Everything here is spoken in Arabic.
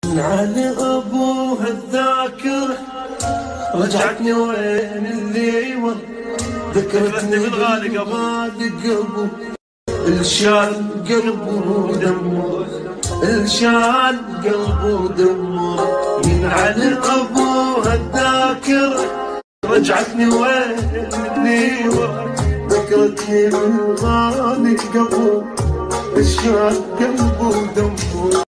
على ابوها الذاكرة رجعتني وين اللي ور، ذكرتني بالغالي قبل الشال قلبه ودمه، الشال قلبه ودمه. من على ابوها الذاكرة رجعتني وين اللي ور، ذكرتني بالغالي قبل الشال قلبه ودمه.